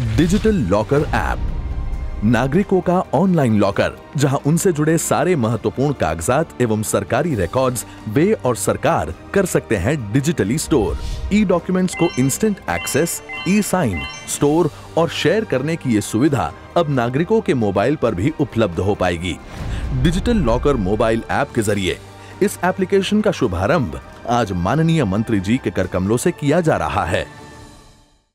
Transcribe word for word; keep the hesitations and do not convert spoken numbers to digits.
Digital locker app, नागरिकों का online locker, जहां उनसे जुड़े सारे महत्वपूर्ण कागजात एवं सरकारी रिकॉर्ड्स वे और सरकार कर सकते हैं डिजिटली स्टोर। ई डॉक्यूमेंट्स को instant access, e sign, store और शेयर करने की ये सुविधा अब नागरिकों के मोबाइल पर भी उपलब्ध हो पाएगी। डिजिटल लॉकर मोबाइल ऐप के जरिए इस एप्लीकेशन का शुभारंभ आज माननीय मंत्री जी के कर कमलों से किया जा रहा है।